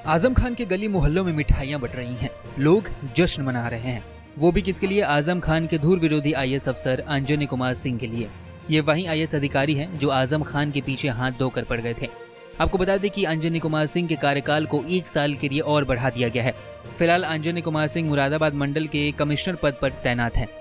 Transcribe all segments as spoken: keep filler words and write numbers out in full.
आजम खान के गली मोहल्लों में मिठाइयां बट रही हैं, लोग जश्न मना रहे हैं। वो भी किसके लिए? आजम खान के धूर विरोधी आईएएस अफसर अंजनी कुमार सिंह के लिए। ये वही आईएएस अधिकारी हैं जो आजम खान के पीछे हाथ धोकर पड़ गए थे। आपको बता दें कि अंजनी कुमार सिंह के कार्यकाल को एक साल के लिए और बढ़ा दिया गया है। फिलहाल अंजनी कुमार सिंह मुरादाबाद मंडल के कमिश्नर पद पर तैनात हैं।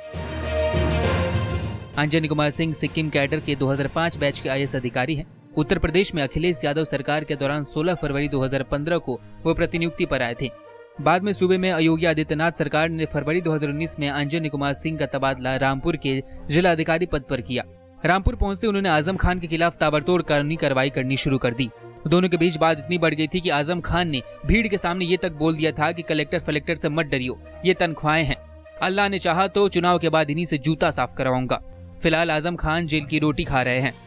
अंजनी कुमार सिंह सिक्किम कैडर के दो हज़ार पाँच बैच के आईएएस अधिकारी हैं। उत्तर प्रदेश में अखिलेश यादव सरकार के दौरान सोलह फरवरी दो हज़ार पंद्रह को वो प्रतिनियुक्ति पर आए थे। बाद में सूबे में योगी आदित्यनाथ सरकार ने फरवरी दो हज़ार उन्नीस में अंजनी कुमार सिंह का तबादला रामपुर के जिला अधिकारी पद पर किया। रामपुर पहुंचते उन्होंने आजम खान के खिलाफ ताबड़तोड़ कानूनी कार्रवाई करनी शुरू कर दी। दोनों के बीच बात इतनी बढ़ गई थी कि आजम खान ने भीड़ के सामने ये तक बोल दिया था कि कलेक्टर फलेक्टर से मत डरियो, ये तनख्वाहें हैं, अल्लाह ने चाहा तो चुनाव के बाद इन्हीं से जूता साफ करवाऊंगा। फिलहाल आजम खान जेल की रोटी खा रहे हैं।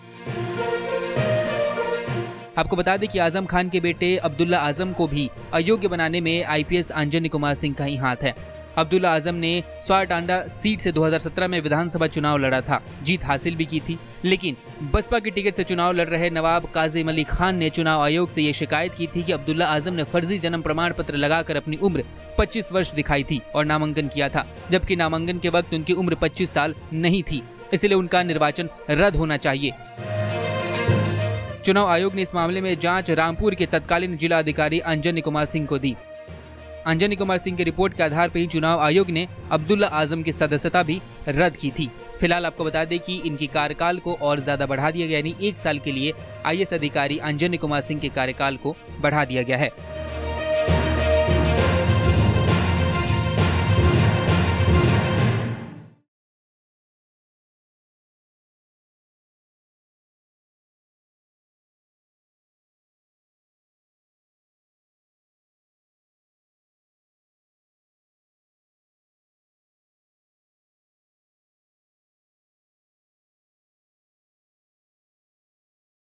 आपको बता दें कि आजम खान के बेटे अब्दुल्ला आजम को भी अयोग्य बनाने में आईपीएस अंजनी कुमार सिंह का ही हाथ है। अब्दुल्ला आजम ने स्वारटांडा सीट से दो हज़ार सत्रह में विधानसभा चुनाव लड़ा था, जीत हासिल भी की थी, लेकिन बसपा की टिकट से चुनाव लड़ रहे नवाब काजिम अली खान ने चुनाव आयोग से ये शिकायत की थी कि अब्दुल्ला आजम ने फर्जी जन्म प्रमाण पत्र लगाकर अपनी उम्र पच्चीस वर्ष दिखाई थी और नामांकन किया था, जबकि नामांकन के वक्त उनकी उम्र पच्चीस साल नहीं थी, इसलिए उनका निर्वाचन रद्द होना चाहिए। चुनाव आयोग ने इस मामले में जांच रामपुर के तत्कालीन जिला अधिकारी अंजनी कुमार सिंह को दी। अंजनी कुमार सिंह की रिपोर्ट के आधार पर ही चुनाव आयोग ने अब्दुल्ला आजम की सदस्यता भी रद्द की थी। फिलहाल आपको बता दें कि इनकी कार्यकाल को और ज्यादा बढ़ा दिया गया, यानी एक साल के लिए आईएएस अधिकारी अंजनी कुमार सिंह के कार्यकाल को बढ़ा दिया गया है।